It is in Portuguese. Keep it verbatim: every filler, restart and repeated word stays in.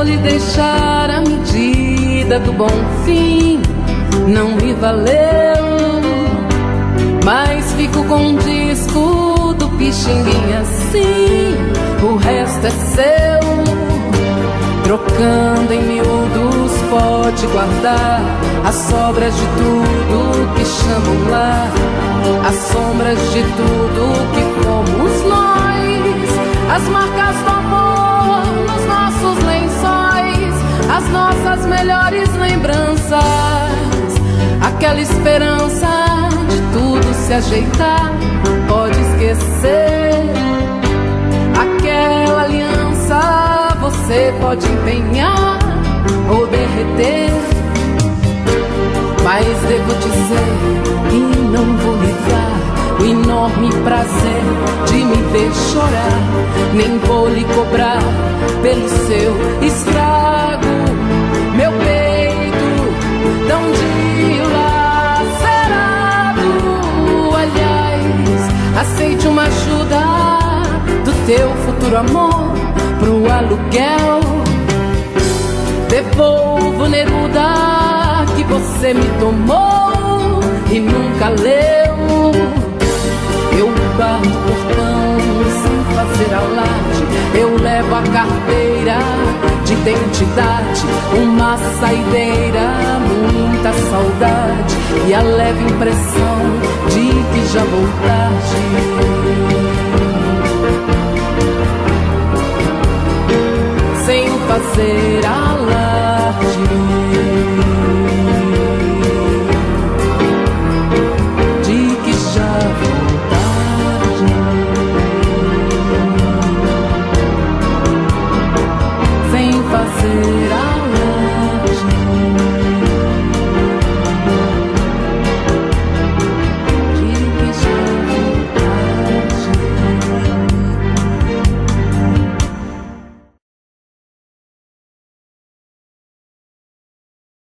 lhe deixar a medida do bom fim, não me valeu. Mas fico com um disco do Pixinguinha, sim, o resto é seu. Trocando em miúdos pode guardar as sobras de tudo que chamam lá, as sombras de tudo que fomos nós, as marcas do amor nos nossos lençóis, as nossas melhores lembranças, aquela esperança de tudo se ajeitar. Pode esquecer aquela aliança, você pode empenhar ou derreter, mas devo dizer que não vou lhe dar o enorme prazer de me ver chorar, nem vou lhe cobrar pelo seu estrago. Meu peito tão dilacerado, aliás, aceite uma ajuda do teu futuro amor pro aluguel. Devolvo Neruda que você me tomou e nunca leu. Eu bato o portão sem fazer alarde, eu levo a carteira de identidade, uma saideira, muita saudade e a leve impressão de que já vou tarde. Sem fazer alarde,